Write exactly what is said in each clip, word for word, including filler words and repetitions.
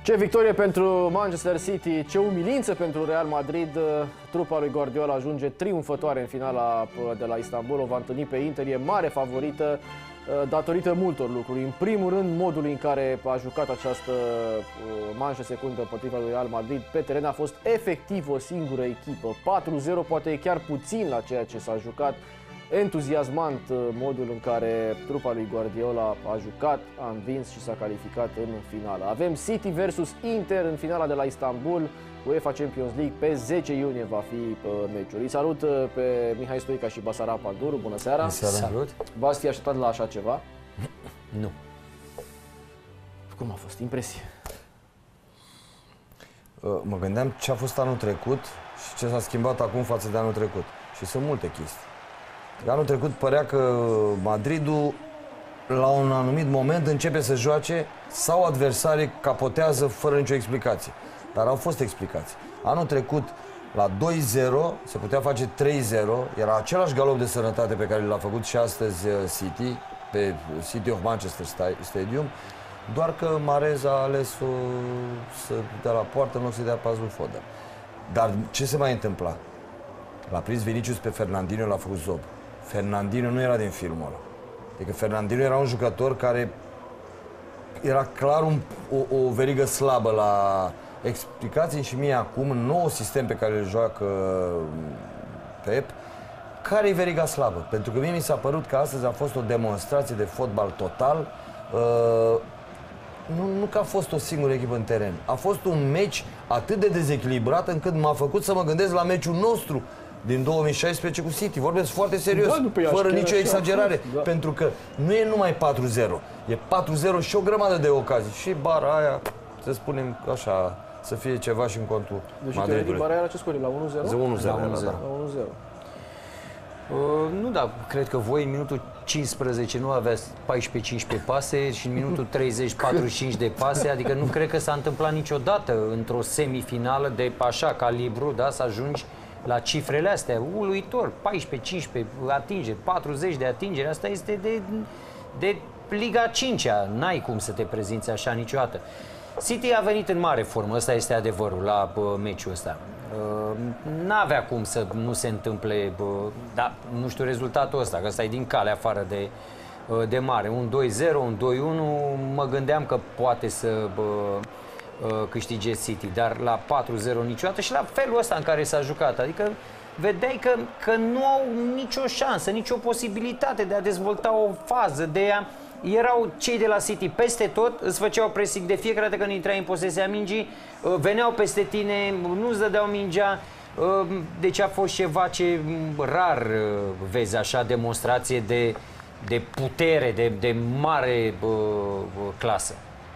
Ce victorie pentru Manchester City, ce umilință pentru Real Madrid. Trupa lui Guardiola ajunge triumfătoare în finala de la Istanbul. O va întâlni pe Inter, e mare favorită datorită multor lucruri. În primul rând, modul în care a jucat această manșă secundă împotriva lui Real Madrid. Pe teren a fost efectiv o singură echipă. patru zero poate e chiar puțin la ceea ce s-a jucat. Entuziasmant modul în care trupa lui Guardiola a jucat, a învins și s-a calificat în finală. Avem City versus Inter în finala de la Istanbul, UEFA Champions League. Pe zece iunie va fi meciul. Îi salut pe Mihai Stoica și Basarab Panduru. Bună seara! Salut! V-ați fi așteptat la așa ceva? Nu. Cum a fost? Impresie? Mă gândeam ce a fost anul trecut și ce s-a schimbat acum față de anul trecut. Și sunt multe chestii. Anul trecut părea că Madridul la un anumit moment începe să joace sau adversarii capotează fără nicio explicație. Dar au fost explicații. Anul trecut la doi zero se putea face trei zero, era același galop de sănătate pe care l-a făcut și astăzi City, pe City of Manchester Stadium, doar că Mahrez a ales să dea la poartă în loc să dea pas lui Foden. Dar ce se mai întâmpla? L-a prins Vinicius pe Fernandinho, l-a făcut zob. Fernandinho nu era din filmul ăla. Adică Fernandinho era un jucător care era clar un, o, o verigă slabă la explicații și mie acum, în nou sistem pe care îl joacă Pep, care e veriga slabă? Pentru că mie mi s-a părut că astăzi a fost o demonstrație de fotbal total. Uh, nu, nu că a fost o singură echipă în teren. A fost un meci atât de dezechilibrat încât m-a făcut să mă gândesc la meciul nostru din două mii șaisprezece cu City. Vorbesc foarte serios, da, fără nicio exagerare, da. Pentru că nu e numai patru zero, e patru zero și o grămadă de ocazii. Și bara aia, să spunem așa, să fie ceva și în contul deci, Madridului. Deci bara aia la ce scorie? La unu zero? unu zero. La unu zero. Uh, nu, da, cred că voi în minutul cincisprezece nu aveați paisprezece cincisprezece pase și în minutul treizeci patruzeci și cinci de pase, adică nu cred că s-a întâmplat niciodată într-o semifinală de așa calibru, da, să ajungi la cifrele astea, uluitor, paisprezece cincisprezece atingeri, patruzeci de atingeri, asta este de, de Liga a cincea, n-ai cum să te prezinți așa niciodată. City a venit în mare formă, ăsta este adevărul la uh, meciul ăsta. Uh, n-avea cum să nu se întâmple, uh, da, nu știu rezultatul ăsta, că ăsta e din calea afară de, uh, de mare. Un doi zero, un doi unu, mă gândeam că poate să uh, uh, câștige City, dar la patru zero niciodată și la felul ăsta în care s-a jucat, adică vedeai că, că nu au nicio șansă, nicio posibilitate de a dezvolta o fază, de a... Erau cei de la City peste tot, îți făceau pressing de fiecare dată când intrai în posesia mingii, veneau peste tine, nu-ți dădeau mingea, deci a fost ceva ce rar vezi așa, demonstrație de, de putere, de, de mare clasă.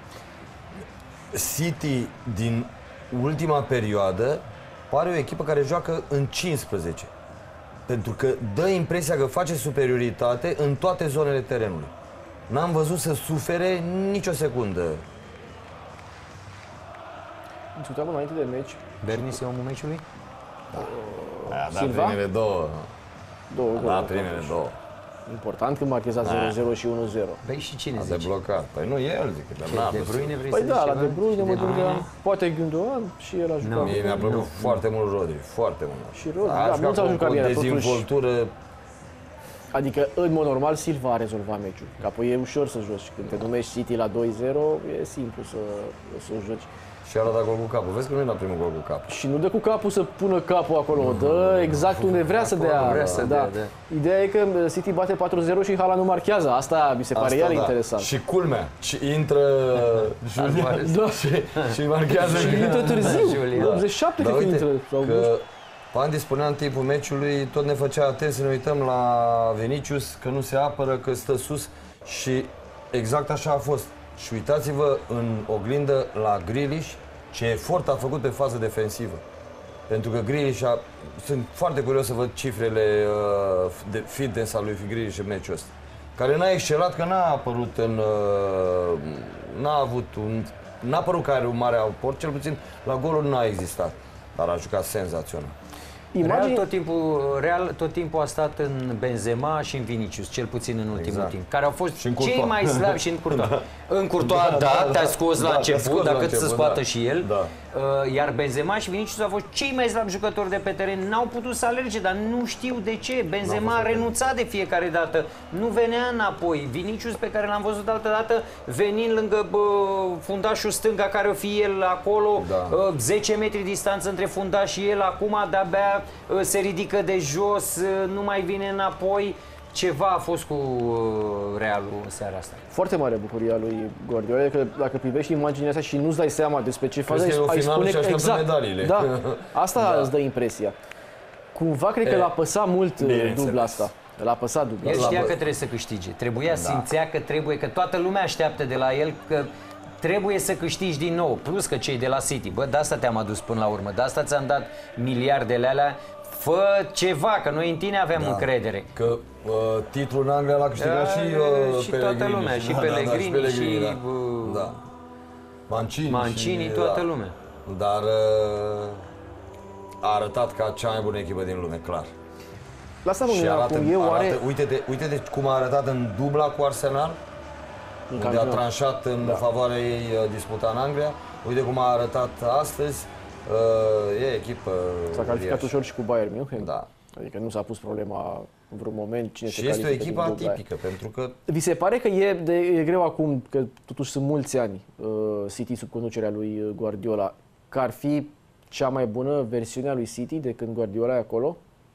City din ultima perioadă pare o echipă care joacă în cincisprezece, pentru că dă impresia că face superioritate în toate zonele terenului. N-am văzut să sufere nicio secundă. Discutam înainte de meci. Bernis e omul meciului? Da. A dat primele două. Două A dat primele două. Important când marcheza zero zero și unu zero. Păi și cine a zice? deblocat. Păi nu el, zic. De Bruyne vrei păi să da, zici la ceva? De Bruyne mă De gândeam. Poate Gündogan și el a jucat. No. Mie mi-a plăcut Nu, foarte mult Rodri, foarte mult. Și Rodri, a da, mulți au jucat bine, o dezvoltură. Adică, în mod normal, Silva a rezolvat meciul. Că apoi e ușor să joci. Când te numești City la doi zero, e simplu să, să joci. Și a dat gol cu capul. Vezi că nu e la primul gol cu capul. Și nu dă cu capul să pună capul acolo, o dă exact unde vrea să dea. Vrea să da. dea, da. Ideea e că City bate patru zero și Haaland nu marchează. Asta mi se pare iar da. interesant. Și culmea. Și intră Julian Da. și, și marchează. Și intră târziu. optzeci și șapte Dar cred că uite, intră. Sau că Pandi spunea în timpul meciului, tot ne făcea atent să ne uităm la Vinicius, că nu se apără, că stă sus și exact așa a fost. Și uitați-vă în oglindă la Grealish, ce efort a făcut pe fază defensivă. Pentru că Grealish a... Sunt foarte curios să văd cifrele uh, de fitness al lui Grealish în meciul ăsta. Care n-a excelat, că n-a apărut în... Uh, n-a avut un... N-a apărut că are un mare aport, cel puțin la golul n-a existat. Dar a jucat senzațional. Imagine... Real tot, timpul, Real tot timpul a stat în Benzema și în Vinicius, cel puțin în ultimul exact. timp, care au fost și cei mai slabi și în Courtois. Da. În Courtois, da, da, da te-a scos da, la început, dacă să scoată da. și el. Da. Iar Benzema și Vinicius au fost cei mai slabi jucători de pe teren. N-au putut să alerge, dar nu știu de ce. Benzema a renunțat de fiecare dată. Nu venea înapoi. Vinicius, pe care l-am văzut altă dată, venind lângă bă, fundașul stânga, care o fi el acolo, da. zece metri distanță între fundaș și el, acum de-abia se ridică de jos, nu mai vine înapoi. Ceva a fost cu Realul în seara asta. Foarte mare bucuria lui Guardiola, că dacă privești imaginea asta și nu-ți dai seama despre ce faci, ai spune exact. Medaliile. Da, asta da. îți dă impresia. Cumva cred că l-a păsat mult dubla asta. L-a păsat dubla El asta. știa că trebuie să câștige. Trebuia, da. simțea că trebuie, că toată lumea așteaptă de la el că trebuie să câștigi din nou. Plus că cei de la City, bă, de asta te-am adus până la urmă, de asta ți-am dat miliardele alea. Fă ceva, că noi în tine avem da. încredere. Că uh, titlul în Anglia l-a câștigat da, și uh, și toată lumea, și Pellegrini, da, da, și, Pellegrini, și da. Da. Mancini, Mancini și, toată da. lumea. Dar uh, a arătat ca cea mai bună echipă din lume, clar. La asta și arată, acum, eu arată, are... uite-te, uite-te cum a arătat în dubla cu Arsenal, în unde a tranșat în da. favoarea ei disputa în Anglia. Uite cum a arătat astăzi. Uh, e echipă. S-a calificat ușor și cu Bayern München. Da. Adică nu s-a pus problema în vreun moment cine și se este o echipă atipică, pentru că... Vi se pare că e, de, e greu acum, că totuși sunt mulți ani uh, City sub conducerea lui Guardiola, că ar fi cea mai bună versiune a lui City de când Guardiola e acolo?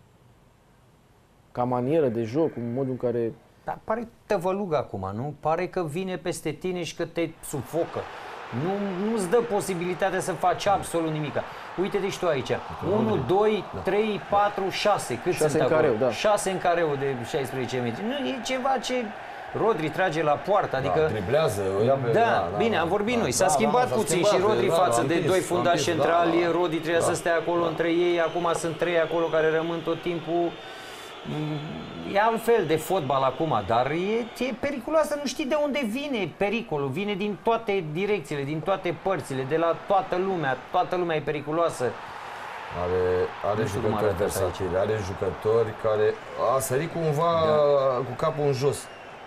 Ca manieră de joc, în modul în care... Dar pare tăvălug acum, nu? Pare că vine peste tine și că te sufocă. Nu, nu-ți dă posibilitatea să faci absolut nimic. Uite-te și tu aici. unu, doi, trei, patru, șase. Cât șase sunt în careu, acolo? da. șase în careu de șaisprezece metri. Nu, e ceva ce Rodri trage la poartă, adică... Da, driblează, o ia pe... Da, da, bine, da, am vorbit da, noi. S-a da, schimbat da, puțin schimbat, și Rodri da, față da, de întins, doi fundași întins, centrali. da, da, Rodri trebuia da. să stea acolo da. între ei. Acum sunt trei acolo care rămân tot timpul. E altfel de fotbal acum, dar e, e periculoasă, nu știi de unde vine pericolul, vine din toate direcțiile, din toate părțile, de la toată lumea, toată lumea e periculoasă. Are, are jucători versatili, are jucători care a sărit cumva da. cu capul în jos.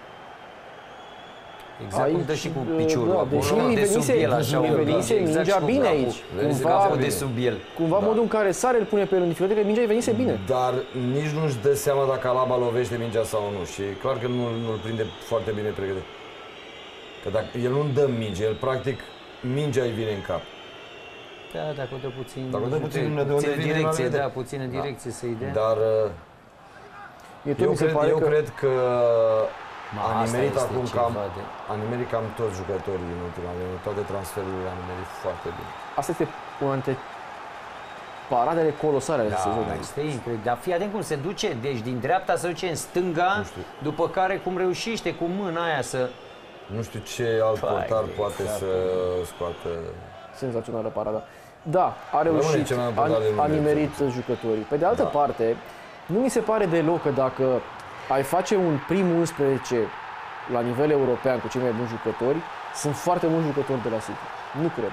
Exact aici, cum dă și cu piciorul da, acolo, de sub el, așa, îi venise exact mingea bine aici. Cumva, de sub el. Cumva da. modul în care sare îl pune pe el în dificultate, că mingea îi venise bine. Dar nici nu-și dă seama dacă Alaba lovește mingea sau nu. Și e clar că nu, nu-l prinde foarte bine pregătit. Că dacă el nu dă minge, el practic mingea îi vine în cap. Da, dacă o dă puțin, dacă o dă puțin de unde vine direcție, da, puțină direcție da. să-i dea. Dar eu, cred, eu că... cred că a nimerit acum cam, de... a nimerit cam toți jucătorii din ultima vreme, toate transferurile a nimerit foarte bine. Asta este una dintre paradele colosale ale da, sezonului. Este incredibil. Dar fii atent cum se duce, deci din dreapta se duce în stânga, după care cum reușește cu mâna aia să... Nu știu ce alt Pai, portar poate să scoată... Senzațională parada. Da, a reușit, a, a nimerit jucătorii. Pe de altă da. parte, nu mi se pare deloc că dacă ai face un prim unsprezece la nivel european cu cei mai buni jucători, sunt foarte mulți jucători de la City. Nu cred.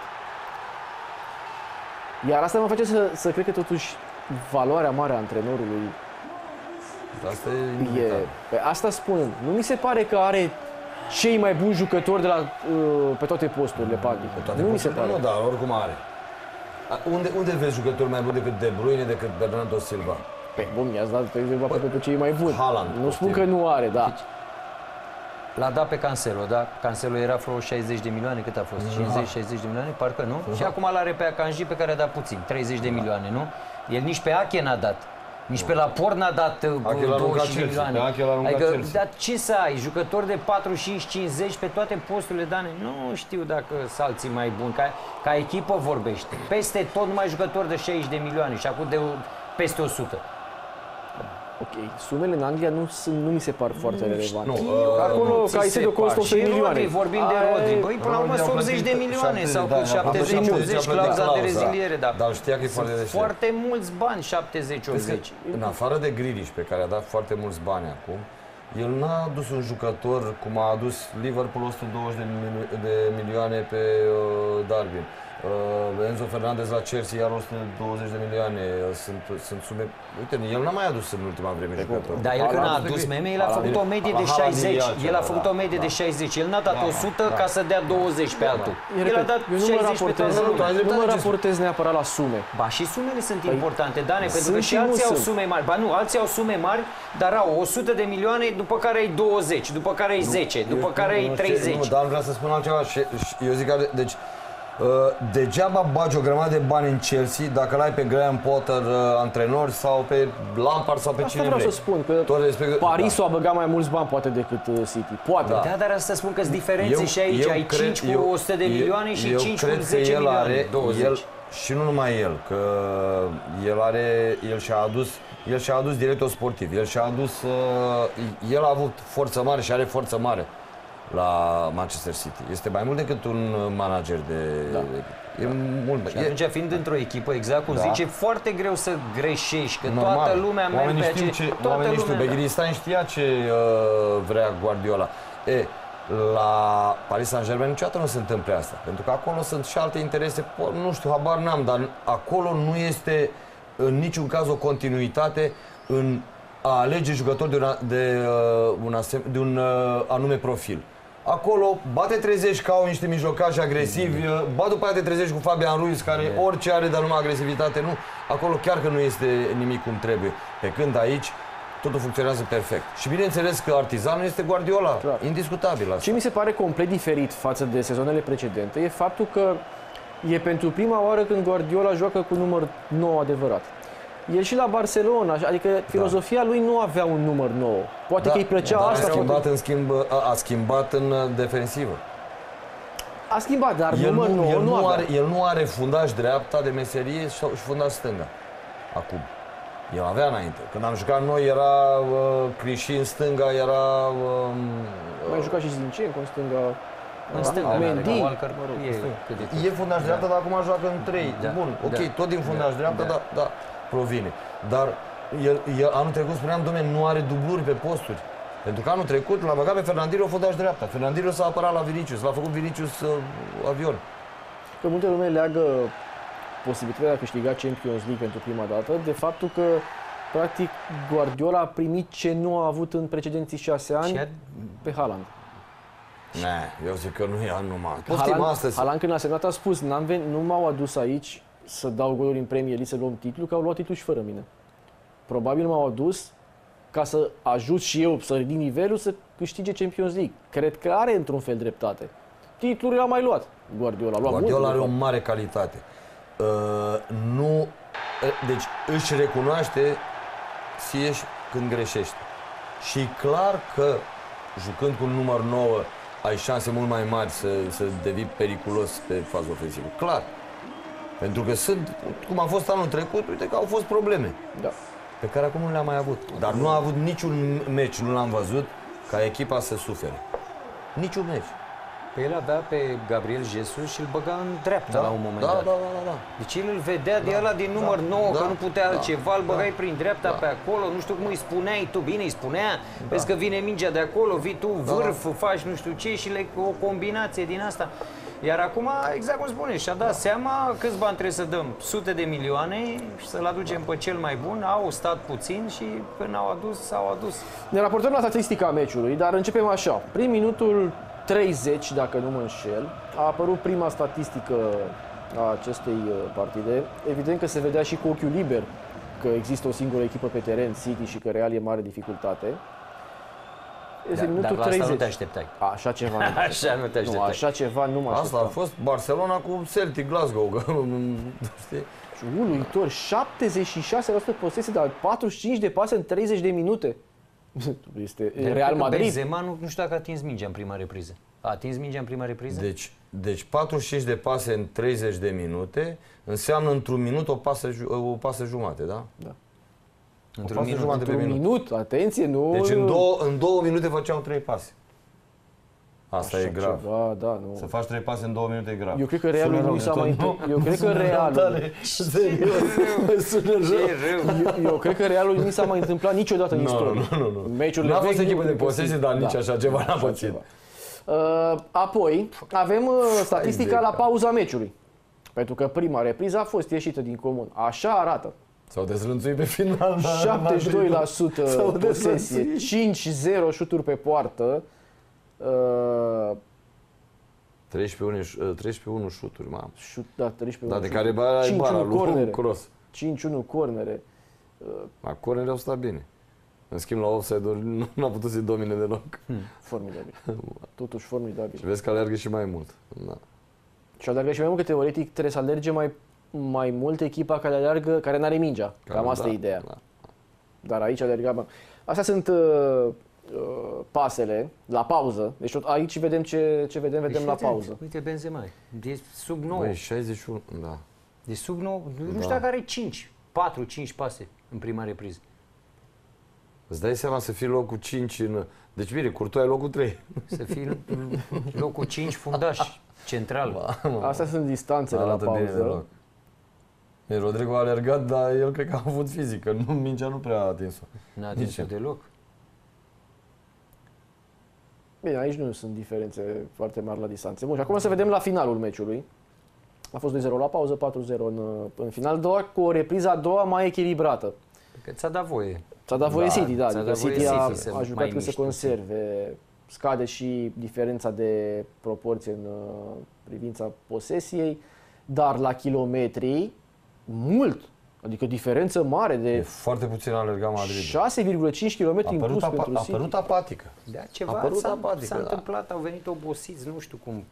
Iar asta mă face să, să cred că totuși valoarea mare a antrenorului asta e, e pe asta spun. Nu mi se pare că are cei mai buni jucători de la, pe toate posturile, practic. Nu mi se pare. Nu, dar oricum are. Unde, unde vezi jucători mai buni decât De Bruyne, decât Bernardo Silva? Pe bun, mi-ați dat pe exemplu pe, pe cei mai buni. Haaland, nu spun că nu are, da. Deci, l-a dat pe Cancelo, da? Cancelo era vreo șaizeci de milioane, cât a fost? cincizeci șaizeci de milioane, parcă nu? Uh-huh. Și acum l-are pe Akanji, pe care a dat puțin, treizeci de milioane, nu? El nici pe Ake n-a dat. Nici pe Laporte n-a dat douăzeci de milioane. Adică, dar ce să ai? Jucători de patruzeci și cinci cincizeci pe toate posturile, Dane? Nu știu dacă sunt alții mai buni. Ca, ca echipă vorbește. Peste tot numai jucători de șaizeci de milioane și acum de peste o sută. Ok, sumele în Anglia nu, sunt, nu mi se par foarte nu relevante. Nu, acolo Caicedo costă o sută de milioane. Rodri, vorbim de Rodri. Băi, până la urmă sunt optzeci de milioane sau cu șaptezeci optzeci clauza de reziliere, da. Dar știa că e foarte deștept. Foarte mulți bani, șaptezeci optzeci. În afară de Grealish, pe care a dat foarte mulți bani acum, El n-a adus un jucător cum a adus Liverpool o sută douăzeci de, milio- de milioane pe uh, Darwin. Uh, Enzo Fernandez la Chelsea iar o sută douăzeci de milioane. Sunt, sunt sume... Uite, el n-a mai adus în ultima vreme jucători. Dar el când a adus meme, el a făcut o medie de șaizeci. El a făcut o medie de șaizeci. El n-a dat o sută ca să dea douăzeci pe altul. El a dat șaizeci pe toată lumea. Nu mă raportez neapărat la sume. Ba, și sumele sunt importante, Dane, pentru că și alții au sume mari. Ba nu, alții au sume mari, dar au o sută de milioane, după care ai douăzeci, după care ai zece, după care ai treizeci. Nu, dar nu vreau să spun altceva. Eu zic că, deci, Uh, degeaba bagi o grămadă de bani în Chelsea dacă l-ai pe Graham Potter uh, antrenor sau pe Lampard sau pe asta cine vreau vrei. să spun, că respect... Parisul da. a băgat mai mulți bani poate decât uh, City. Poate. Da, da, dar asta spun că-s diferențe eu, și aici. Eu ai cred, cinci cu eu, o sută de milioane și eu cinci cred cu zece el milioane. Are, douăzeci. El, și nu numai el, că el are, el și-a adus, el și-a adus director sportiv, el și-a adus, uh, el a avut forță mare și are forță mare la Manchester City. Este mai mult decât un manager de... Da. E da. mult. Și atunci, fiind într-o echipă, exact cum da. zice, e foarte greu să greșești, că normal. Toată lumea merge pe ace... ce, Oamenii știu, Begiristain știa ce uh, vrea Guardiola. E, la Paris Saint-Germain niciodată nu se întâmple asta, pentru că acolo sunt și alte interese, nu știu, habar n-am, dar acolo nu este în niciun caz o continuitate în a alege jucători de, una, de, uh, un, asem, de un uh, anume profil. Acolo bate treizeci ca au niște mijlocași agresivi, mm. ba după aia te trezești cu Fabian Ruiz, care mm. orice are, dar numai agresivitate, nu. Acolo chiar că nu este nimic cum trebuie. Pe când aici totul funcționează perfect. Și bineînțeles că artizanul este Guardiola, clar. Indiscutabil asta. Ce mi se pare complet diferit față de sezonele precedente e faptul că e pentru prima oară când Guardiola joacă cu număr nouă adevărat. El și la Barcelona, adică filozofia da. lui nu avea un număr nou. Poate da, că îi plăcea dar asta. A schimbat, în schimb, a, a schimbat în defensivă. A schimbat, dar el număr nu, nou el nu, nu avea. are, el nu are fundaș dreapta de meserie și fundaș stânga. Acum. El avea înainte. Când am jucat noi era uh, Criși în stânga, era... Uh, Mai jucat și Zinchenko în stânga. În stânga, Mendy. E fundaș dreapta, dar acum joacă în trei. Da. Bun, ok, da. tot din fundaș da. dreapta, da. da, da, provine. Dar el, el, anul trecut, spuneam, dom'le, nu are dubluri pe posturi. Pentru că anul trecut l-a băgat pe Fernandinho fundaș dreapta. Fernandinho s-a apărat la Vinicius, l-a făcut Vinicius uh, avion. Că multe lume leagă posibilitatea de a câștiga Champions League pentru prima dată de faptul că practic Guardiola a primit ce nu a avut în precedenții șase ani a... pe Haaland. Ne, eu zic că nu e numai. Haaland, Haaland când a semnat a spus, n-am venit, nu m-au adus aici să dau goluri în Premier League, să luăm titlu, că au luat titlu și fără mine. Probabil m-au adus ca să ajut și eu să ridic nivelul să câștige Champions League. Cred că are într-un fel dreptate. Titlurile a mai luat Guardiola. Luat Guardiola are o mare calitate. Uh, nu, deci își recunoaște sieși când greșește. Și e clar că jucând cu un număr nouă ai șanse mult mai mari să, să devii periculos pe fază ofensivă. Clar. Pentru că sunt, cum a fost anul trecut, uite că au fost probleme. Da. Pe care acum nu le-a mai avut. Dar nu a avut niciun meci, nu l-am văzut, ca echipa să sufere. Niciun meci. Pe el avea pe Gabriel Jesus și îl băga în dreapta da, la un moment da, dat. Da, da, da, da. Deci el îl vedea de da, ăla din număr da, nouă, da, că nu putea da, altceva, îl băgai da, prin dreapta da. pe acolo, nu știu cum îi spuneai tu, bine îi spunea, da. vezi că vine mingea de acolo, vii tu vârf, da. faci nu știu ce și le, o combinație din asta. Iar acum, exact cum spune, și-a dat da. seama câți bani trebuie să dăm, sute de milioane și să-l aducem da. pe cel mai bun, au stat puțin și când au adus, s-au adus. Ne raportăm la statistica meciului, dar începem așa. Prin minutul treizeci, dacă nu mă înșel, a apărut prima statistică a acestei partide. Evident că se vedea și cu ochiul liber că există o singură echipă pe teren, City, și că Real e mare dificultate. Este da, minutul dar la treizeci. asta nu te așteptai. Așa ceva nu Așa nu te așteptai. Nu, așa ceva nu mă așteptam. Asta a fost Barcelona cu Celtic Glasgow. Știi? Și uluitor, șaptezeci și șase la sută posesie, dar patruzeci și cinci de pase în treizeci de minute. Este de Real Madrid. Benzema nu, nu știu dacă a atins mingea în prima repriză. A atins mingea în prima repriză? Deci, deci patruzeci și cinci de pase în treizeci de minute înseamnă într-un minut o pasă, o pasă jumate, da? Da. Într-un minut, într-un minut. minut, atenție, nu... Deci în două, în două minute făceau trei pase. Asta Așa e grav. Ceva, da, nu. Să faci trei pase în două minute e grav. Eu cred că Realul Sună nu s-a rău, mai nu? întâmplat. Eu cred că Realul. Serios. Sună rău. Eu, eu cred că Realul nu s-a mai întâmplat niciodată în Nu, istorie. nu, nu, nu. Meciurile N-a fost vechi, echipă de nu- posesie, dar nici da. așa ceva n-a Așa pățit. ceva. Uh, apoi avem uh, statistica de la cap. pauza meciului. Pentru că prima repriză a fost ieșită din comun. Așa arată. S-au dezlănțuit pe final. la șaptezeci și doi la sută S-au posesie, dezlănțuit. cinci zero șuturi pe poartă. Uh, treisprezece unu șuturi, mamă. șut, da, treisprezece Dar de care bara e bara lui Cross. cinci unu cornere. La cornere au stat bine. În schimb, la offside-uri nu n-a putut să-i domine deloc. Formidabil. Totuși formidabil. Și vezi că alergă și mai mult. Da. Și alergă și mai mult că teoretic trebuie să alerge mai, mai mult echipa care alergă, care n-are mingea. Cam Cam asta da, e ideea. da. Dar aici alerga... bă. Astea sunt uh, uh, pasele la pauză. Deci tot aici vedem ce, ce vedem, vedem Deci, la uite, pauză. Uite Benzema, de sub nouă. Băi, șaizeci și unu, da. De sub nouă, nu Da. știu dacă are cinci, patru cinci pase în prima repriză. Îți dai seama să fii locul cinci în... Deci bine, Courtois e locul trei. Să fii în locul cinci fundaș central. Astea sunt distanțele la Arată bine pauză. deloc. Bine, Rodrigo a alergat, dar el cred că a avut fizică. Nu, mingea nu prea a atins-o. N-a atins-o Nici. deloc. Bine, aici nu sunt diferențe foarte mari la distanțe. Bun, și acum să vedem la finalul meciului. A fost doi zero la pauză, patru zero în, în final, doar cu o repriză a doua mai echilibrată. Că ți-a dat voie. Ți-a dat voie Da, City, da, ți-a adică dat voie City a, City să a mai jucat cât să miște conserve. Scade și diferența de proporție în uh, privința posesiei, dar la kilometri, mult. Adică diferență mare E de foarte puțin a alergat Madrid. șase virgulă cinci kilometri A în părut, plus apa, pentru a City. părut apatică. Da, A ceva părut s-a, apatică, s-a da. întâmplat, au venit obosiți, nu știu cum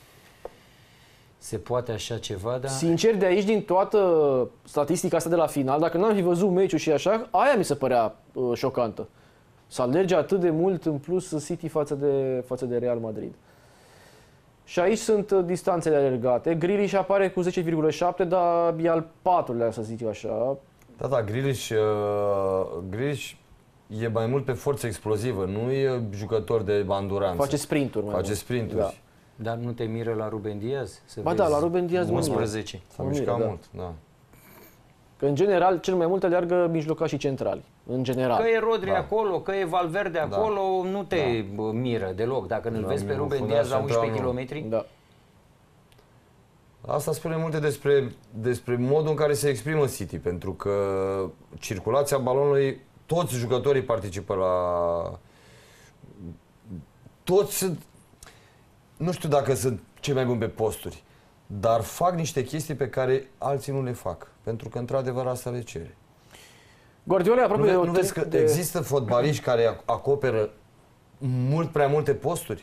se poate așa ceva, dar... Sincer, de aici, din toată statistica asta de la final, dacă n-am fi văzut meciul și așa, aia mi se părea uh, șocantă. Să alerge atât de mult în plus City față de, față de Real Madrid. Și aici sunt uh, distanțele alergate. Grealish apare cu zece virgulă șapte, dar e al patrulea, să zic eu așa. Da, da, Grealish, uh, Grealish e mai mult pe forță explozivă, nu e jucător de banduranță. Face sprinturi mai Face mult. sprinturi. Da. Dar nu te miră la Ruben Diaz? Să Ba vezi da, la Ruben Diaz mă miră. unsprezece. S-a Mă mișcat miră, da. mult, da. Că în general, cel mai mult aleargă mijlocașii centrali. În general. Că e Rodri Da. acolo, că e Valverde Da. acolo, nu te bă, miră deloc. Dacă nu-l Da, vezi pe nu, Ruben fundaș Diaz la central, unsprezece nu. kilometri, Da. Asta spune multe despre, despre modul în care se exprimă City, pentru că circulația balonului, toți jucătorii participă la... Toți sunt... Nu știu dacă sunt cei mai buni pe posturi, dar fac niște chestii pe care alții nu le fac, pentru că într-adevăr asta le cere. Guardiola e Nu, aproape ve- de o nu vezi că de... există fotbaliști care ac- acoperă mult prea multe posturi?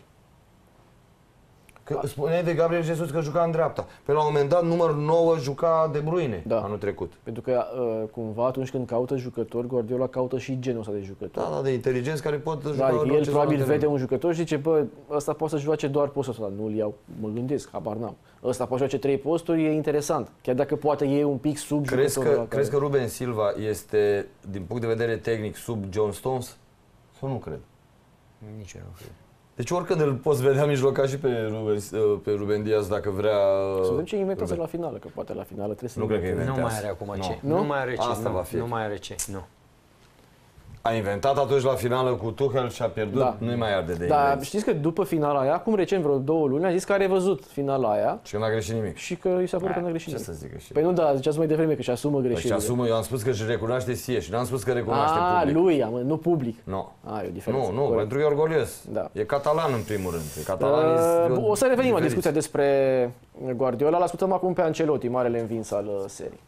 Că spuneai de Gabriel Jesus că juca în dreapta. Pe la un moment dat, numărul nouă juca De Bruyne Da. anul trecut. Pentru că uh, cumva atunci când caută jucători, Guardiola caută și genul ăsta de jucători. Da, da, de inteligenți care pot juca Da, adică în el orice probabil zonă de vede un jucător și zice, bă, ăsta poate să joace doar postul ăsta, nu-l iau, mă gândesc, habar n-am. Ăsta poate să joace trei posturi, e interesant, chiar dacă poate e un pic sub Crezi jucătorul că, ăla crezi că care... Ruben Silva este, din punct de vedere tehnic, sub John Stones? Sau nu cred? nici eu nu cred. Deci oricând îl poți vedea mijloca și pe Ruben, pe Ruben Diaz dacă vrea... Să vedem ce inventează la finală, că poate la finală trebuie să Nu cred că inventeze. Nu mai Inventează. are acum Nu. ce. Nu? Nu mai are ce. Asta nu, va fi. Nu mai are ce. Nu. A inventat atunci la finală cu Tuchel și a pierdut, Da. nu-i mai arde de Dar invenții. știți că după finala aia, acum recent vreo două luni, a zis că a revăzut finala aia Și că n-a greșit nimic. și că i s-a părut că n-a greșit Ce nimic. să zică și Păi nu, da, ziceați mai devreme că și asumă Păi și greșelile. asumă, eu am spus că își recunoaște sie și n-am spus că recunoaște A, public. lui, am, nu public. Nu. A, e o diferență. Nu, nu, Corect. pentru că e orgolios. Da. E catalan în primul rând. E catalan, Uh, e o să revenim la diferit. discuția despre Guardiola. L-ascultăm acum pe Ancelotti, marele învins al uh, serii.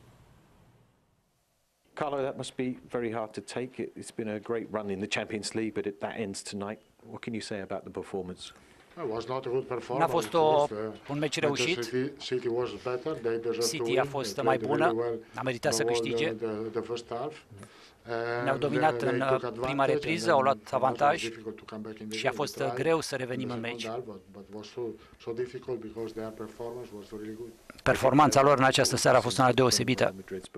Carlo, that must be very hard to take. It, it's been a great run in the Champions League, but it, that ends tonight. What can you say about the performance? N-a fost o, un meci reușit. City a fost mai bună, a meritat să câștige. Ne-au dominat în prima repriză, au luat avantaj și a fost greu să revenim în meci. Performanța lor în această seară a fost una deosebită.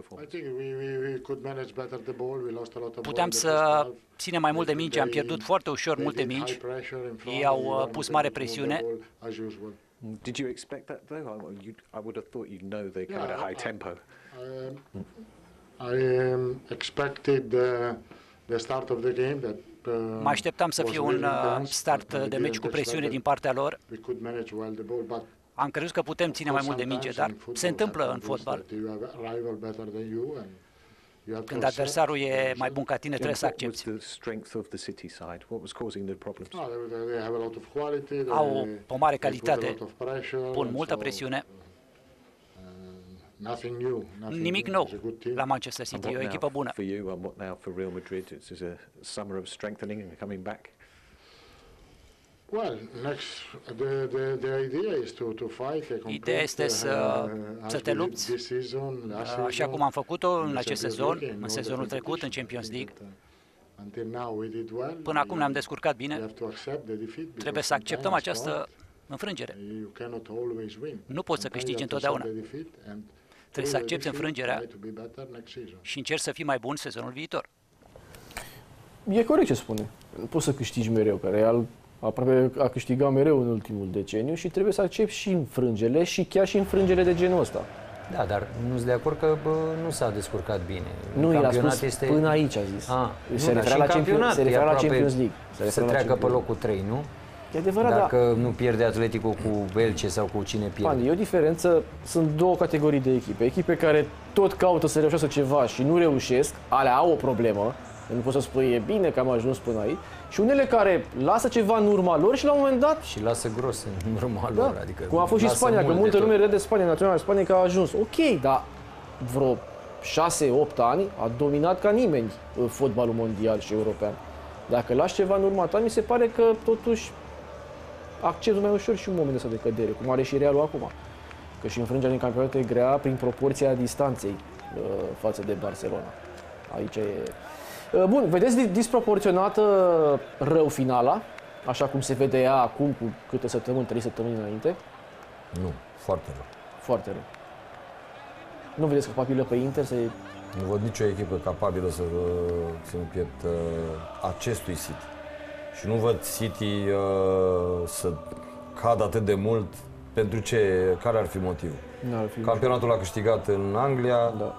Puteam să ținem mai mult de mingi, am pierdut foarte ușor multe mingi. Ei au pus mare presiune. Did you expect that though? I, you, I would have thought you'd know they go at a high tempo. Um, I um, expected the, the start of the game that uh, Mă așteptam să fie un uh, start de meci cu presiune din partea lor. we could manage well the ball, but Am crezut că putem ține mai mult de minge, dar se întâmplă în fotbal. Când adversarul e mai bun ca tine, trebuie să accepti. Au o mare calitate, pun multă presiune. Nimic nou la Manchester City, e o echipă bună. Ideea este să, să te lupți, așa cum am făcut-o în acest sezon, în sezonul trecut, în Champions League. Până acum ne-am descurcat bine, trebuie să acceptăm această înfrângere. Nu poți să câștigi întotdeauna. Trebuie să accepti înfrângerea și încerci să fii mai bun sezonul viitor. E corect ce spune. Nu poți să câștigi mereu, că Real aproape a câștigat mereu în ultimul deceniu și trebuie să accepti și înfrângele și chiar și înfrângele de genul ăsta. Da, dar nu sunt de acord că bă, nu s-a descurcat bine. Nu, el a spus este... până aici, a zis. A, se referea la, Champions, se referea la Champions League. Se să treacă pe locul trei, nu? E adevărat, Dacă da. nu pierde Atletico cu Elche sau cu cine pierde. Pani, e o diferență, sunt două categorii de echipe. Echipe care tot caută să reușească ceva și nu reușesc, alea au o problemă. Nu poți să spui, e bine că am ajuns până aici. Și unele care lasă ceva în urma lor și la un moment dat... Și lasă gros în urma da, lor. Adică cum a fost și Spania, că multă lume râde Spania, națională Spania că a ajuns. Ok, dar vreo șase opt ani a dominat ca nimeni fotbalul mondial și european. Dacă lași ceva în urma ta, mi se pare că totuși accepți mai ușor și un moment ăsta de cădere, cum are și Realul acum. Că și înfrângerea din campionat e grea prin proporția distanței uh, față de Barcelona. Aici e... Uh, bun, vedeți disproporționată rău finala, așa cum se vede ea acum cu câte săptămâni, trei săptămâni înainte? Nu, foarte rău. Foarte rău. Nu vedeți capabilă pe Inter să... Nu văd nicio echipă capabilă să țină piept uh, acestui City. Și nu văd City uh, să cadă atât de mult. Pentru ce? Care ar fi motivul? Fi Campionatul l-a câștigat în Anglia. Da.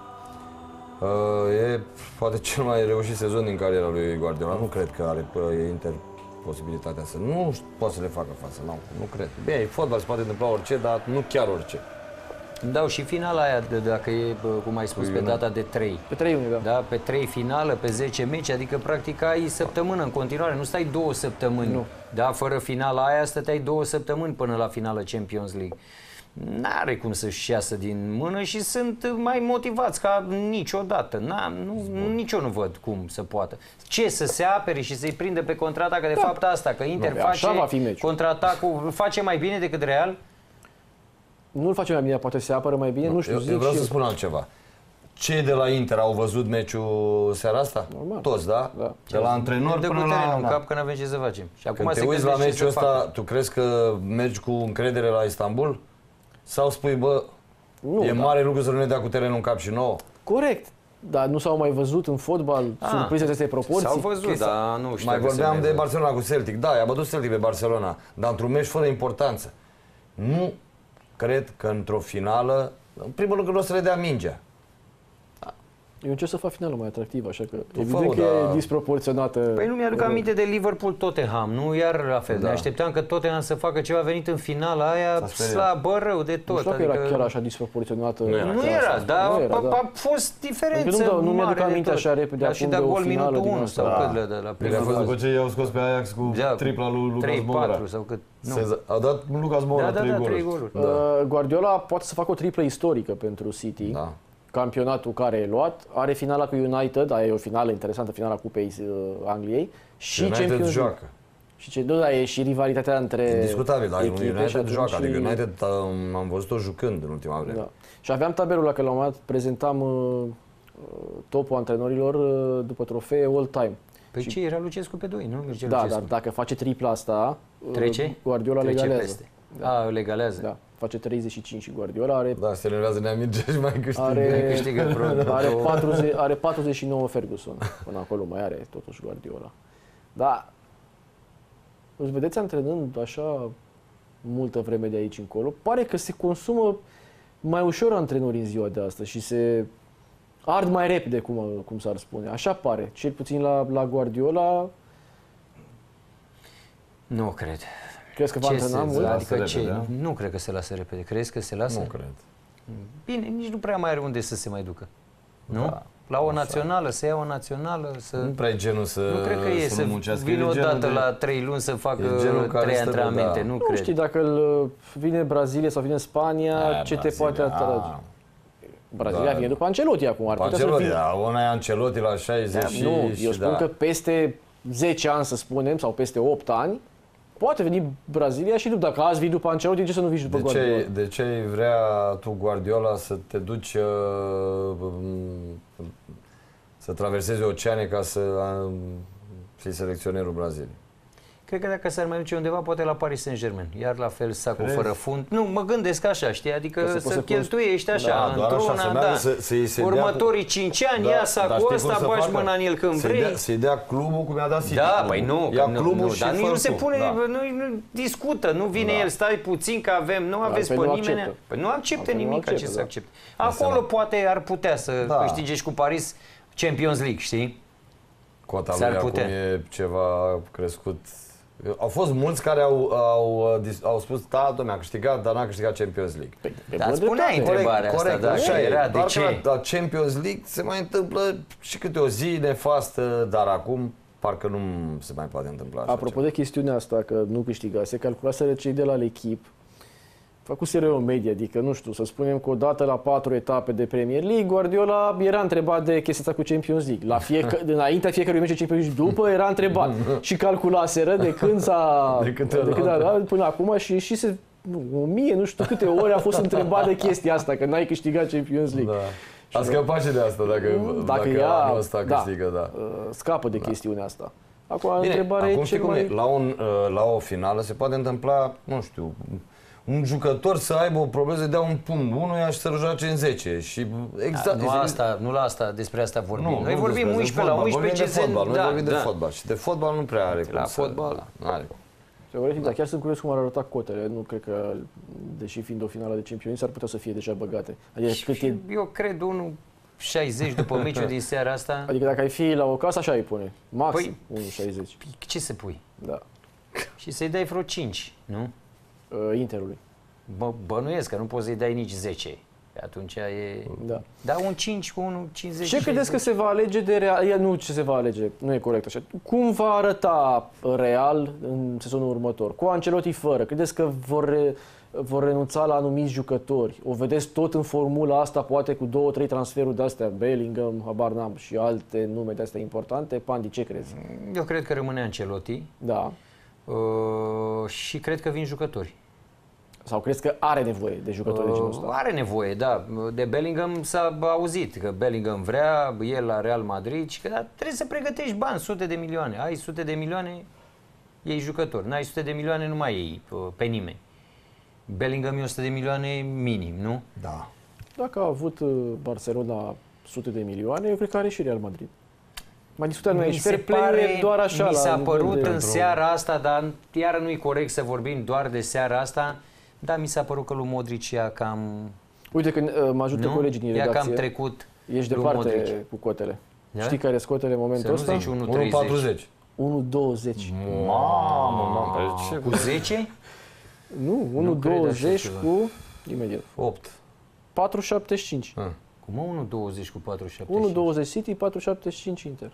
Uh, e poate cel mai reușit sezon din cariera lui Guardiola. Nu cred că are uh, Inter posibilitatea să... Nu poate să le facă față. Nu, nu cred. Bine, fotbal se poate întâmpla orice, dar nu chiar orice. Dau și finala aia, de, dacă e, cum ai spus, pe data de trei. Pe trei iunie, da. Da, pe trei finală, pe zece meci, adică practic ai săptămână în continuare, nu stai două săptămâni. Nu. Da, fără finala aia stăteai două săptămâni până la finală Champions League. N-are cum să-și iasă din mână și sunt mai motivați ca niciodată. Na, nu, nici eu nu văd cum să poată. Ce, să se apere și să-i prinde pe contraatacă? De da. fapt asta, că Inter no, face contraatacul, face mai bine decât Real? Nu-l face mai bine, poate se apără mai bine, nu, nu știu, eu, zic eu vreau și să spun altceva. Cei de la Inter au văzut meciul seara asta? Normal. Toți, da? Da. De la antrenor de până la... în cap că n-avem ce să facem. Și acum Când te uiți la meciul ăsta, tu crezi că mergi cu încredere la Istanbul? Sau spui, bă, nu, e da. mare lucru să nu ne dea cu terenul în cap și nouă? Corect. Dar nu s-au mai văzut în fotbal surprize acestei proporții? S-au văzut, dar nu știu. Mai vorbeam de Barcelona cu Celtic. Da, i-a bătut Celtic pe Barcelona, dar într-un meci fără importanță. Nu cred că într-o finală, în primul rând, nu o să le dea mingea. Eu încerc să fac finalul mai atractiv, așa că Tu evident fă, că da. e disproporționată. Păi nu mi-aduc aminte de Liverpool-Tottenham, nu? Iar la fel, Da. ne așteptam că Tottenham să facă ceva, venit în finala aia slabă rău de tot. Nu știu dacă adică... era chiar așa disproporționată. Nu era, nu era dar nu era, a, da. a fost diferență adică nu, nu mare mi-aduc aminte tot. așa repede Da, acum și de de o gol finală minutul din unu asta. sau Da. cât le de la Le-a primul fost gol. după ce i-au scos pe Ajax cu Da, tripla lui Lucas trei Moura. patru sau cât. Nu. Se, a dat Lucas Moura Da, da, trei da, goluri. trei goluri. Da. Uh, Guardiola poate să facă o triplă istorică pentru City. Da. Campionatul care e luat, are finala cu United, aia e o finală interesantă, finala Cupei uh, Angliei și United Champions League. joacă. Și ce, nu, da, e și rivalitatea între Indiscutabil, dar echipe și United atunci joacă. și- Adică United am, am văzut-o jucând în ultima vreme. Da. Și aveam tabelul la că la un moment dat prezentam uh, topul antrenorilor după trofee all-time. Păi și... ce, era Lucescu pe doi, nu? Mircea da, Lucescu. dar dacă face tripla asta, trece? Guardiola trece legalează. Peste. Da. A, legalează. Da, face treizeci și cinci și Guardiola are... Da, se enervează Nea Mircea și mai câștigă. Are, câștigă pro, are, patruzeci, are patruzeci și nouă Ferguson. Până acolo mai are totuși Guardiola. Da, îți vedeți antrenând așa multă vreme de aici încolo, pare că se consumă mai ușor antrenorii în ziua de astăzi și se ard mai repede, cum, cum s-ar spune. Așa pare. Cel puțin la, la Guardiola... Nu cred. Crezi că va antrena mult? Adică ce? Repede, da? Nu cred că se lasă repede. Crezi că se lasă? Nu cred. Bine, nici nu prea mai are unde să se mai ducă. Nu? Da. La o națională, să ia o națională, să... Nu prea e genul să Nu cred că e să, să vină o dată de... la trei luni să facă trei antrenamente. Da. Nu, nu cred. știi, dacă vine Brazilia sau vine Spania, A, ce Brazilia, te poate atrage? Brazilia da. vine după Ancelotti acum. Ar putea Ancelotti, să fie... da. Una e Ancelotti la șaizeci da, Nu, și eu spun da. că peste zece ani, să spunem, sau peste opt ani, poate veni Brazilia și după. Dacă azi vii după Ancelotti, de ce să nu vii după de Guardiola? Ce, de ce ai vrea tu, Guardiola, să te duci uh, să traversezi oceane ca să uh, fii selecționerul Braziliei? Cred că dacă s-ar mai duce undeva, poate la Paris Saint-Germain. Iar la fel sacul fără fund. Nu, mă gândesc așa, știi? Adică să, să cheltuiești așa, da, într-una, da. Să, să următorii cinci ani, da, ia sacul ăsta, bagi mâna în el când să-i vrei. Dea, să-i dea clubul cum i-a dat City. Da, păi nu, ia nu, clubul nu, și dar nu se pune, da. nu, nu discută, nu vine da. el, stai puțin că avem, nu aveți pe nimeni. Păi nu acceptă nimic, ce să accepte. Acolo poate ar putea să câștige și cu Paris Champions League, știi? Cota lui acum e ceva crescut. Au fost mulți care au, au, au spus, da, dom'le, a câștigat, dar n-a câștigat Champions League. Păi, dar spuneai întrebarea asta, corect, da, așa era, de ce? La Champions League se mai întâmplă și câte o zi nefastă, dar acum parcă nu se mai poate întâmpla așa. Apropo ceva. de chestiunea asta, că nu câștigase, calculaseră cei de la l'Echip, făcuseră o medie, adică, nu știu, să spunem că odată la patru etape de Premier League, Guardiola era întrebat de chestia asta cu Champions League. La fiecare, înaintea fiecărui meci Champions League, după era întrebat. Și calculaseră de când s-a... De când de când a, până acum și, și se... Nu, o mie, nu știu câte ori a fost întrebat de chestia asta, că n-ai câștigat Champions League. Da. A scăpat și de asta, dacă, dacă, dacă ea, anul ăsta da, câștigă, da. Scapă de da. chestiunea asta. Acum, Bine, întrebarea acum e cel mai... la, un, la o finală se poate întâmpla, nu știu, un jucător să aibă o problemă, să dea un pumn unuia și să-l joace în zece. Și exact, nu, asta, nu la asta, despre asta vorbim. Nu, Noi nu vorbim unsprezece la unsprezece ce se... Fotbal, noi da, vorbim da. de fotbal. Și de fotbal nu prea are la cum fotbal, să... Are. Teoretic, da. Dar chiar sunt curios cum ar arăta cotele. Nu cred că, deși fiind o finală de Champions, ar putea să fie deja băgate. Adică cât e... Eu cred unu șaizeci după meciul din seara asta. Adică dacă ai fi la o casă, așa îi pune. Maxim păi, unu șaizeci. Ce să pui? Da. Și să-i dai vreo cinci, nu? Uh, Interului. Bă, bănuiesc că nu poți să-i dai nici zece. Atunci e... Da. Da, un cinci cu unu cincizeci. Ce credeți că se va alege de Real? Nu, ce se va alege, nu e corect așa. Cum va arăta Real în sezonul următor? Cu Ancelotti fără. Credeți că vor, re, vor renunța la anumiți jucători? O vedeți tot în formula asta, poate cu două, trei transferuri de-astea, Bellingham, habar n-am, și alte nume de-astea importante? Pandi, ce crezi? Eu cred că rămâne Ancelotti. Da. Uh, și cred că vin jucători. Sau crezi că are nevoie de jucători de genul ăsta? Are nevoie, da. De Bellingham s-a auzit că Bellingham vrea, el la Real Madrid, și că da, trebuie să pregătești bani, sute de milioane. Ai sute de milioane, iei jucători. N-ai sute de milioane, nu mai iei pe nimeni. Bellingham e o sută de milioane minim, nu? Da. Dacă a avut Barcelona sute de milioane, eu cred că are și Real Madrid. Mai discutăm noi aici. Fair play doar așa. Mi s-a părut de... în seara asta, dar iară nu-i corect să vorbim doar de seara asta, dar mi s-a părut că lui Modric ia cam... Uite că uh, mă ajută nu? colegii din redacție. Ia cam trecut. Ești departe cu cotele. Da? Știi care sunt cotele în momentul ăsta? unu patruzeci. unu douăzeci. Mamă, mamă. Cu zece? Nu, unu douăzeci cu... Imediat. opt. patru șaptezeci și cinci. Ah. Cum mă unu douăzeci cu patru șaptezeci și cinci? unu douăzeci City, patru șaptezeci și cinci Inter.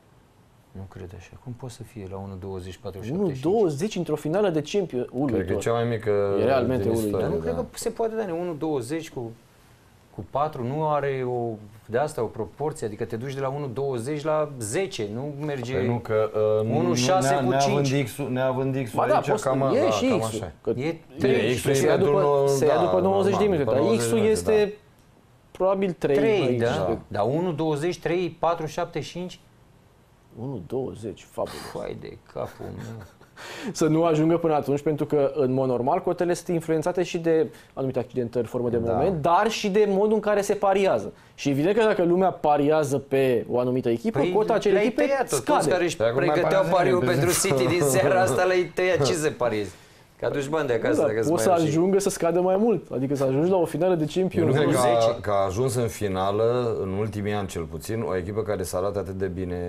Nu cred așa. Cum poate să fie la unu douăzeci, patru șaptezeci și cinci? unu douăzeci într-o finală de Champions. Cred că e cea mai mică. E realmente uluitor. Dar nu cred că se poate da unu douăzeci cu, cu patru. Nu are o, de asta o proporție. Adică te duci de la unu douăzeci la zece. Nu merge Păi nu, că uh, unu șase cu cinci. Neavând X-ul ba da, aici, cam, e da, și cam X-ul. așa. Că e trei, se ia după, se ia după nouăzeci de minute. Dar X-ul este probabil trei. trei, da. Da, unu douăzeci, trei, patru șaptezeci și cinci. unu douăzeci, fabulos. Hai de capul meu. Să nu ajungă până atunci, pentru că, în mod normal, cotele sunt influențate și de anumite accidentări, formă de Da. moment, dar și de modul în care se pariază. Și evident că dacă lumea pariază pe o anumită echipă, Păi, cota acelei le-ai echipe tăiat-o. Toți scade. care își Păi acum mai pregăteau pariază pariul nimeni, pentru pentru- City din seara asta, le-ai tăiat. Ce să pariezi? Că aduci bani de acasă. Da, dacă poți să mai ai și- ajungă să scadă mai mult. Adică să ajungi la o finală de Eu nu Champions cred că League. a, că a ajuns în finală, în ultimii ani cel puțin, o echipă care să arate atât de bine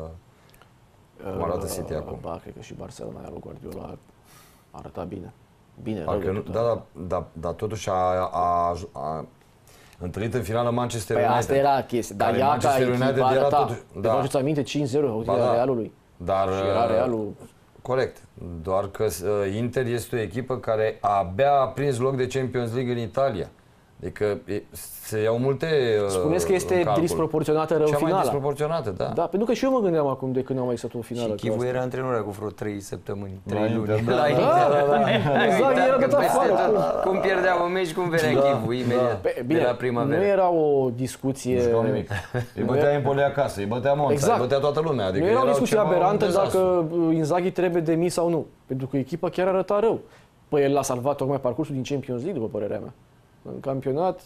uh, cum arată City acum. Ba, cred că și Barcelona, aia lui Guardiola, arăta bine. Bine, Parcă rău nu, de tot. da, da, da, dar totuși a, a, a întâlnit în finală Manchester Păi United. asta era chestia, dar care ea ca Manchester United echipă era arăta. totuși- Te da. faceți aminte cinci zero Ba utilizarea da. Realului. Dar, Și era Realul. corect, doar că uh, Inter este o echipă care abia a prins loc de Champions League în Italia. Adică e, se iau multe uh, Spuneți că în este calcul. disproporționată rău Cea mai finala. disproporționată, da. Da, pentru că și eu mă gândeam acum de când am mai stat o finală. Și ca Chivu asta. era antrenor cu vreo trei săptămâni, trei La luni. Inter, da, La da, Inter. da, da. Exact, Uita era că dat peste afară. tot, cum pierdea un meci, cum venea Da, Chivu imediat Pe- de Bine, la nu primăvară. era o discuție... Nu jucau nimic. Îi bătea Empoli acasă, îi bătea Monza, Exact. îi bătea toată lumea. Adică Nu era o erau discuție ceva, un aberantă dezastru. dacă Inzaghi trebuie demis sau nu. Pentru că echipa chiar arăta rău. Păi el l-a salvat tocmai parcursul din Champions League, după părerea mea. În campionat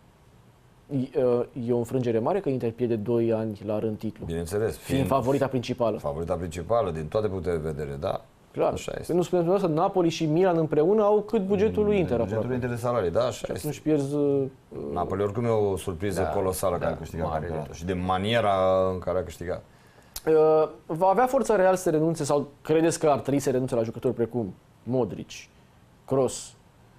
e, e o înfrângere mare că Inter pierde doi ani la rând titlu. Bineînțeles, Fiind favorita principală. favorita principală, din toate punctele de vedere, da. Clar. Așa este. Păi nu spunem asta, Napoli și Milan împreună au cât bugetul lui Inter Bugetul aproape. Inter de salarii, da, așa Și este. atunci pierzi... uh, Napoli oricum e o surpriză Da, colosală da, care a câștigat mare de campionatul tot. și de maniera în care a câștigat. Uh, va avea forța Real să renunțe sau credeți că ar trebui să renunțe la jucători precum Modric, Kroos,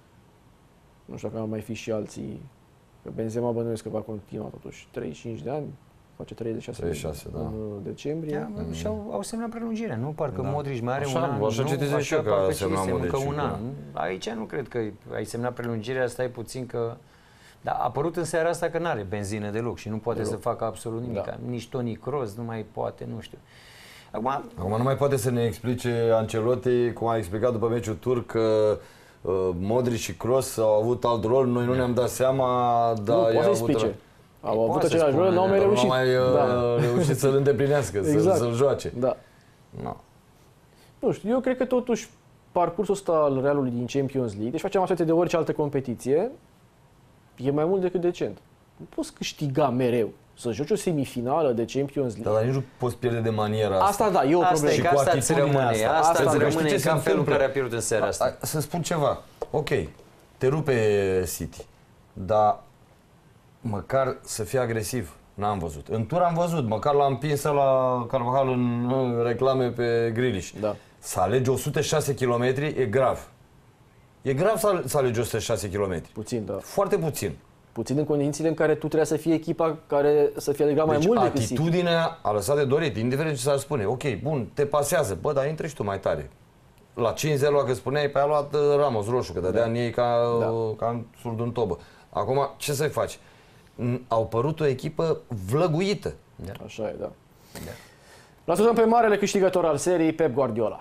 nu știu dacă ar mai fi și alții, că Benzema bănuiesc că va continua totuși, treizeci și cinci de ani, face treizeci și șase, treizeci și șase, da. în uh, decembrie. Da, și au, au semnat prelungire, nu? Parcă Da. Modric mai are Așa, un an. așa nu? citisem și eu că a parcă semnat citisem Modric încă și un cu- an. Aici nu cred că ai semnat prelungirea, stai puțin că... Dar a apărut în seara asta că nu are benzină deloc și nu poate Deloc. să facă absolut nimic. Da. Nici Toni Kroos nu mai poate, nu știu. Acum, Acum nu mai poate să ne explice Ancelotti, cum a explicat după meciul turc, că uh, Modric și Kroos au avut alt rol, noi nu ne-am dat seama, dar nu, ei poate au să-i avut explice. rol. Au avut poate să același rol, spună, n-au mai dar Nu reușit. au mai uh, Da. reușit să-l îndeplinească, Exact. să, să-l joace. Da. No. Nu știu, eu cred că totuși parcursul ăsta al Realului din Champions League, deci facem asociație de orice altă competiție, e mai mult decât decent. Nu poți câștiga mereu. Să joci o semifinală de Champions League. Dar nici nu poți pierde de maniera asta. Asta da, e o asta problemă. e că cu asta îți atitudinea rămâne. asta. Asta, Asta îți că rămâne știi ce se ca felul întâmplă? care a pierdut în seara asta. A- Să spun ceva. Ok, te rupe City, dar măcar să fie agresiv. N-am văzut. În tur am văzut, măcar l-am împins la Carvajal în, în reclame pe Grealish. Da. Să alegi o sută șase kilometri e grav. E grav să, al- să alegi o sută șase kilometri. Puțin, da. Foarte puțin. Puțin în condițiile în care tu trebuie să fii echipa care să fie legat mai Deci mult decât City. atitudinea a lăsat de dorit, indiferent ce s-ar spune. Ok, bun, te pasează, bă, dar intră și tu mai tare. La cinci zero, că spuneai, pe a luat uh, Ramos roșu, că dădea în ei ca, Da. uh, ca în surd în tobă. Acum, ce să-i faci? N- Au părut o echipă vlăguită. Așa e, da. L ascultăm pe marele câștigător al seriei, Pep Guardiola.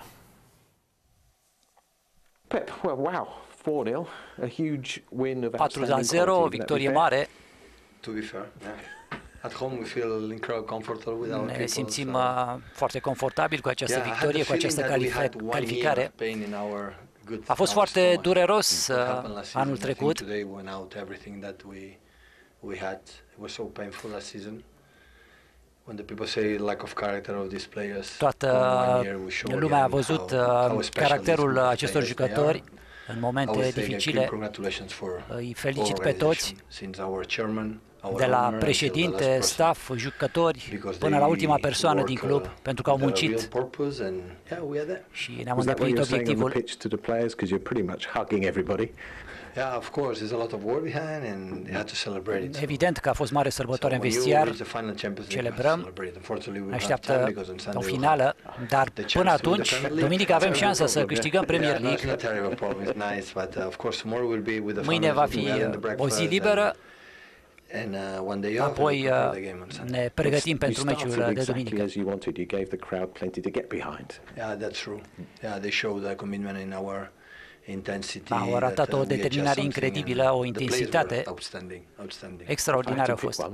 Pep, well, wow, four nil, a huge win of patru la outstanding zero, quality, victorie wouldn't that be mare. To be fair, yeah. At home we feel incredibly comfortable with our Ne people. simțim so- uh, foarte confortabil cu această Yeah, I had victorie, the cu această feeling that we calific- had one year calificare. of pain in our good- A fost our foarte stomach. dureros, What uh, happened last season, anul I think trecut. Today went out everything that we we had. It was so painful last season. When the people say lack of character of these players, Toată in one year we show lumea a again văzut how- how uh, special caracterul these group of acestor players they jucători are. în I momente would say again, dificile. congratulations for Îi felicit all pe toți, organization, since our chairman, our de la owner, until the președinte, last person. staff, jucători, Because până la they ultima persoană work, din club, uh, pentru că au with a real muncit purpose and yeah, we are there. și ne-am Was that what îndeplinit you were saying on the obiectivul. pitch to the players? Because you're pretty much hugging everybody. Yeah, of course, there's a lot of work behind and they had to celebrate it. So- Evident că a fost mare so sărbătoare în when you vestiar, reach the final Champions League, you have to celebrăm, celebrate. Unfortunately, we ne don't have time așteaptă because on Sunday o we'll finală, have dar the chance până to win the atunci, Premier League. duminică avem Terrible șansa să problem, câștigăm yeah. Premier Yeah, no, it's League. not terrible problem, it's nice, but uh, of course tomorrow will be with the Mâine finals va and fi we are in the uh, o breakfast zi and- liberă, and uh, one day off and we apoi prepare uh, the game on Sunday. ne pregătim You pentru started meciul de exactly duminică. as you wanted. You gave the crowd plenty to get behind. Yeah, that's true. Yeah, they showed the commitment in our Au arătat o determinare incredibilă, o intensitate extraordinară a fost.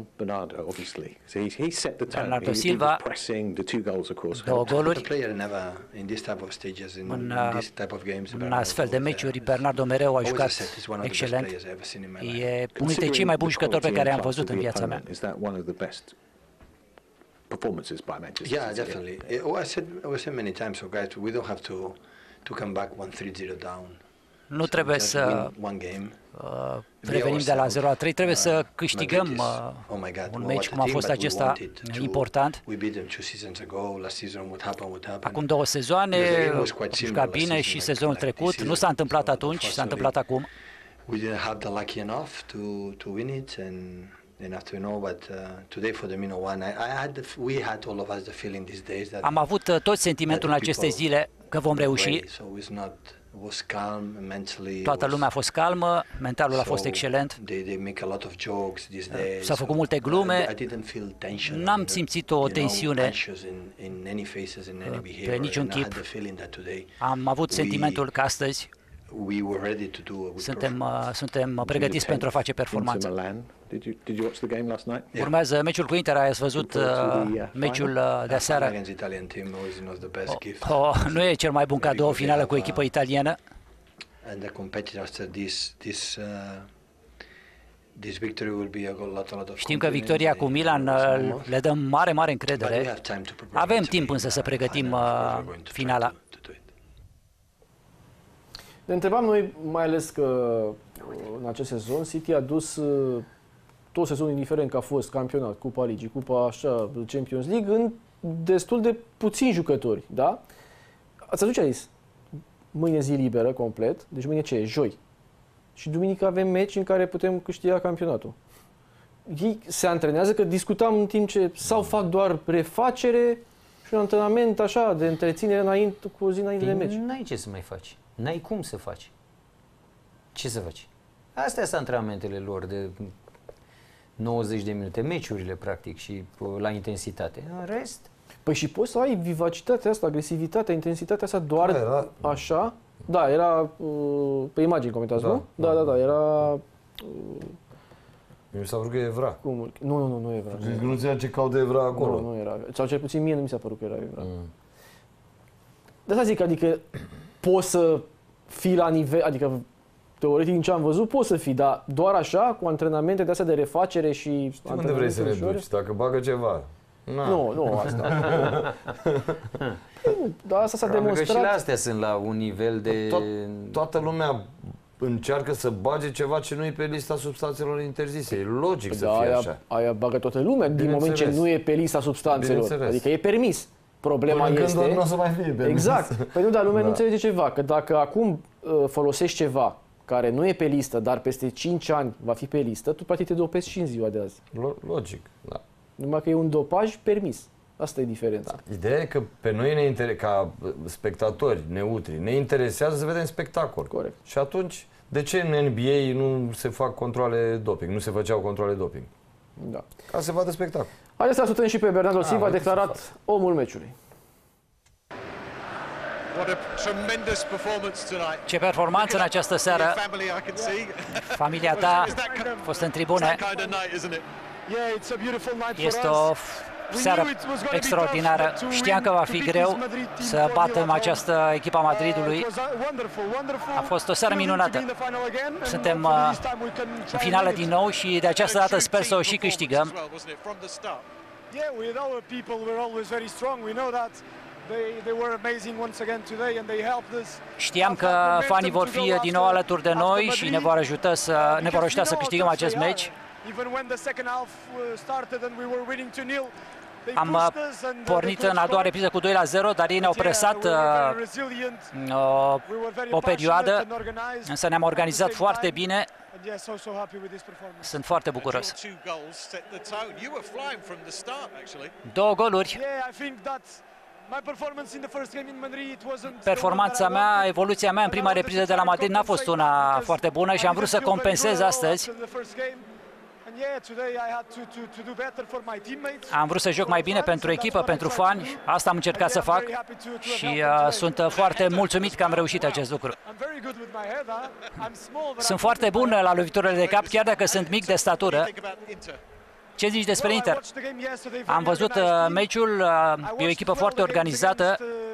Bernardo Silva, două goluri. În, în astfel de meciuri, Bernardo mereu a jucat excelent. E unul dintre cei mai buni jucători pe care i-am văzut în viața mea. Performances by Manchester yeah, City. definitely. Yeah. I said, I said many times, so guys, we don't have to to come back one three zero down. Nu trebuie să uh, revenim de la zero la trei, trebuie să câștigăm uh, un meci cum a fost acesta important. Acum două sezoane am jucat bine și sezonul trecut nu s-a întâmplat atunci, s-a întâmplat acum. We didn't have the lucky enough to to win it, and enough to know, but uh, today for the Mino One, I, I had the, we had all of us the feeling these days that am avut uh, tot sentimentul în aceste zile că vom reuși. So it's not was calm mentally. Toată lumea a fost calmă, mentalul a fost excelent. They they make a lot of jokes these days. S-au făcut multe glume. I didn't feel tension. N-am simțit o tensiune pe niciun chip. Am avut sentimentul că astăzi we were ready to do a suntem, uh, suntem pregătiți pentru a face performanță. Did you, did you watch the game last night? Urmează meciul cu Inter, ați văzut uh, meciul uh, de aseară. Oh, oh, nu e cel mai bun cadou finală cu echipa italiană. And the competitors after this this uh, this victory will be a lot, a lot of. Știm că victoria cu Milan uh, le dă mare, mare încredere. Avem timp însă să pregătim uh, finala. Ne întrebam noi, mai ales că în acest sezon City a dus tot sezonul, indiferent că a fost campionat, Cupa Ligii, Cupa așa, Champions League, în destul de puțini jucători, da? Ați aduce aici mâine zi liberă complet, deci mâine ce e? Joi. Și duminică avem meci în care putem câștiga campionatul. Ei se antrenează, că discutam în timp ce sau fac doar refacere și un antrenament așa de întreținere înainte, cu o zi înainte de meci. N-ai ce să mai faci. N-ai cum să faci. Ce să faci? Astea sunt antrenamentele lor de nouăzeci de minute, meciurile practic și la intensitate. În rest... Păi și poți să ai vivacitatea asta, agresivitatea, intensitatea asta doar da, era... așa? Da, era uh, pe imagini comentați, da, nu? Da, da, da, da era... Uh, mi s-a părut că e Evra. Cum? Nu, nu, nu, nu e Evra. Nu, nu înțeleg ce caută Evra acolo. Nu, nu era. Sau cel puțin mie nu mi s-a părut că era Evra. Mm. De asta zic, adică poți să fii la nivel, adică teoretic din ce am văzut poți să fii, dar doar așa, cu antrenamente de astea de refacere și... Știi unde vrei să ne duci? Dacă bagă ceva. Na. Nu, nu, asta. Nu, dar asta s-a demonstrat. Că și la astea sunt la un nivel de... To- toată lumea încearcă să bage ceva ce nu e pe lista substanțelor interzise. E logic da, să fie aia, așa. Aia bagă toată lumea din moment ce nu e pe lista substanțelor. Adică e permis. Problema până este... când nu o să mai fie permis. Exact. Păi nu, dar lumea da. nu înțelege ceva. Că dacă acum uh, folosești ceva care nu e pe listă, dar peste cinci ani va fi pe listă, tu practic te dopezi și în ziua de azi. Logic, da. Numai că e un dopaj permis. Asta e diferența. Da. Ideea e că pe noi, ne inter... ca spectatori neutri, ne interesează să vedem spectacol. Corect. Și atunci, de ce în N B A nu se fac controale doping? Nu se făceau controale doping? Da. Ca să se vadă spectacol. Haideți să ascultăm și pe Bernardo Silva, a declarat omul meciului. Ce performanță în această seară. Familia ta a fost în tribune. Este o seară extraordinară. Știam că va fi greu să batem această echipa Madridului. A fost o seară minunată. Suntem în finală din nou și de această dată sper să o și câștigăm. Știam că fanii vor fi din nou alături de noi și ne vor ajuta să ne vor ajuta să câștigăm acest meci. Am pornit în a doua repriză cu doi la zero, dar ei ne-au presat uh, o, o perioadă, însă ne-am organizat foarte bine. Sunt foarte bucuros. Două goluri. Performanța mea, evoluția mea în prima repriză de la Madrid n-a fost una foarte bună și am vrut să compensez astăzi. Am vrut să joc mai bine pentru echipă, pentru fani, asta am încercat să fac și uh, sunt foarte mulțumit că am reușit acest lucru. Sunt foarte bun la loviturile de cap, chiar dacă sunt mic de statură. Ce zici despre Inter? Am văzut uh, meciul, uh, e o echipă foarte organizată.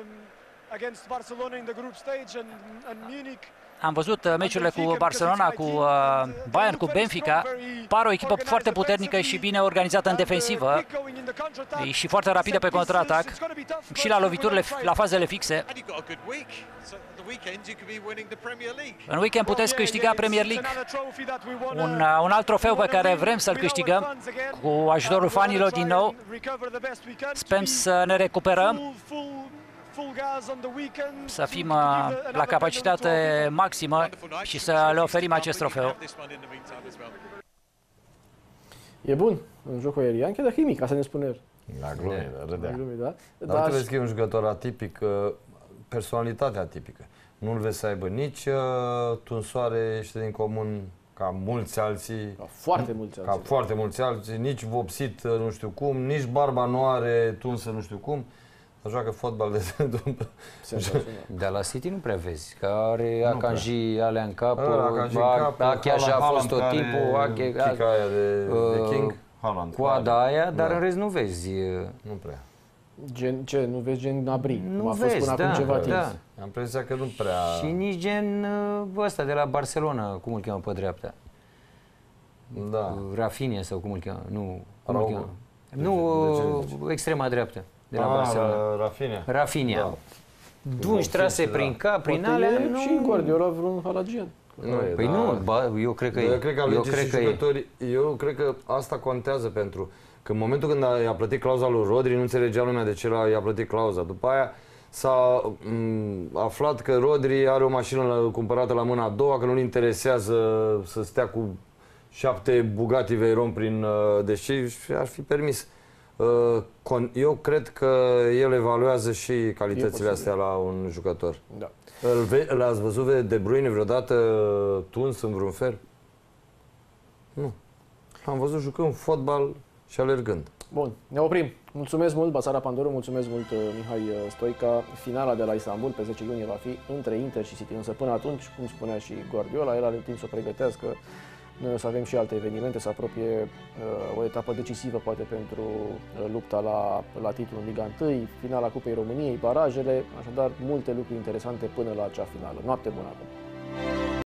Am văzut meciurile cu Barcelona, cu uh, Bayern, cu Benfica. Pare o echipă foarte puternică și bine organizată în defensivă și foarte rapidă pe contraatac și la loviturile, la fazele fixe. În weekend puteți câștiga Premier League, un, uh, un alt trofeu pe care vrem să-l câștigăm cu ajutorul fanilor din nou. Sperăm să ne recuperăm, să fim uh, la capacitate maximă și să le oferim acest trofeu. E bun în jocul aerian, chiar dacă e mic, ca să ne spune el. La glume, râdea. La glume, da? Dar uite, vezi că e un jucător atipic, personalitate atipică. Nu-l vezi să aibă nici uh, tunsoare, știi, din comun, ca mulți alții. Ca foarte mulți alții. Ca foarte mulți alții, nici vopsit nu știu cum, nici barba nu are tunsă nu știu cum. Joacă fotbal de Dar la City nu prea vezi, că are Akanji alea în cap, Ache așa a fost tot timpul, Ache, de King, coada aia, dar în rest nu vezi. Nu prea. Gen, ce, nu vezi gen Gnabry? Nu a vezi, fost până da, acum ceva da. timp. Am impresia că nu prea... Și nici gen ăsta de la Barcelona, cum îl cheamă pe dreapta? Da. Rafinha sau cum îl cheamă? Nu, cum Raul. îl cheamă? Nu, extrema dreaptă. De la ah, Barcelona. Rafinha. Rafinha. Da. Dungi trase prin cap, prin alea, nu... Și Guardiola vreun halagian. Nu, păi da. nu, ba, eu cred că eu e. Cred că eu cred cred că jucători, eu cred că asta contează pentru că în momentul când a, i-a plătit clauza lui Rodri, nu înțelegea lumea de ce i-a plătit clauza. După aia s-a aflat că Rodri are o mașină la, cumpărată la mâna a doua, că nu-l interesează să stea cu șapte Bugatti Veyron prin, deși ar fi permis. Eu cred că el evaluează și calitățile astea la un jucător. Da. L-ați văzut De Bruyne vreodată tuns în vreun fel? Nu. L-am văzut jucând fotbal și alergând. Bun, ne oprim. Mulțumesc mult, Basara Pandoru, mulțumesc mult, Mihai Stoica. Finala de la Istanbul pe zece iunie va fi între Inter și City. Însă până atunci, cum spunea și Guardiola, el are timp să o pregătească. Noi o să avem și alte evenimente, să apropie uh, o etapă decisivă, poate, pentru uh, lupta la, la titlul în Liga unu, finala Cupei României, barajele, așadar multe lucruri interesante până la acea finală. Noapte bună acum!